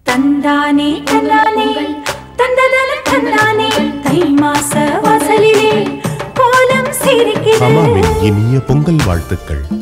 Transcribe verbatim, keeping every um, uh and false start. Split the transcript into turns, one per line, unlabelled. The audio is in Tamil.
தந்தானே தந்தானே தந்ததன தந்தானே தை மாச வாசலிலே கோலம் சிரிக்கிறது.
அம்மாவின் இனிய பொங்கல் வாழ்த்துக்கள்.